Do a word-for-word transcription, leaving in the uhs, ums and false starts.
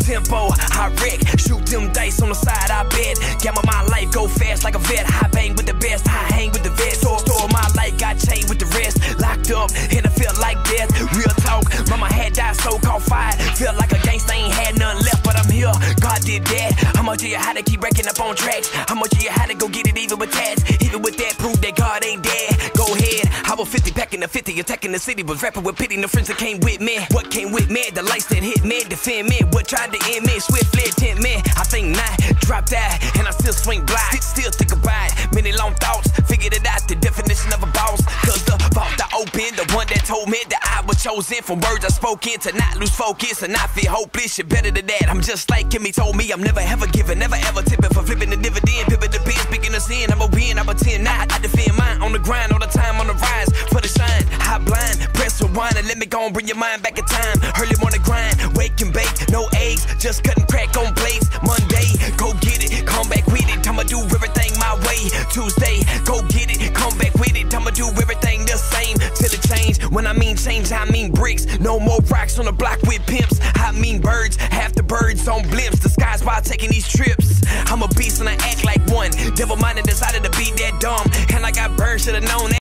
tempo, I wreck. Shoot them dice on the side, I bet. Gamma my life, go fast like a vet. I bang with the best, I hang with the vets. Store, store my life, got chained with the rest. Locked up, and I feel like death. Real talk, mama had died, so called fired. Feel like a gangsta, ain't had none left, but I'm here. God did that. How much of you had to keep wrecking up on tracks? How much of you had to go get it even with tats? Even with that, prove that God ain't dead. Go ahead, I was fifty packing the fifty, attacking the city, was rapping with pity. The friends that came with me, what came with me? The lights that hit me, defend me. What tried to end me, swiftly attempt me. I think not, dropped out, and I still swing blind. Still think about it, many long thoughts. Figured it out, the definition of a boss. Cause the vault I opened, the one that told me that I was chosen. From words I spoke in to not lose focus and not feel hopeless. You're better than that. I'm just like Kimmy told me, I'm never ever giving, never ever tipping for flipping the dividend. Pivot the pen, speaking of sin, I'm a win, I pretend not. I defend mine on the grind, all the time on the rise. For the shine, hot blind, press rewind and let me go and bring your mind back in time. Early morning grind, wake and bake, no eggs, just cutting crack on plates. Monday, go get it, come back with it, I'ma do everything my way. Tuesday, go get it, come back with it, I'ma do everything the same till it change. When I mean change, I mean bricks. No more rocks on the block with pimps. I mean birds, half the birds on blimps. The sky's why taking these trips. I'm a beast and I act like one. Devil minded decided to be that dumb, and I got burned, should've known that.